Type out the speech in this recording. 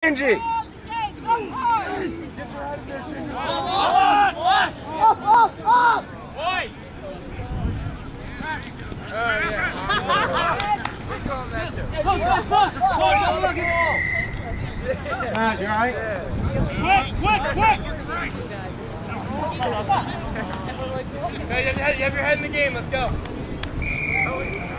Angie! Up! Boy! Matt, you alright? Quick! Hey, you have your head in the game, let's go.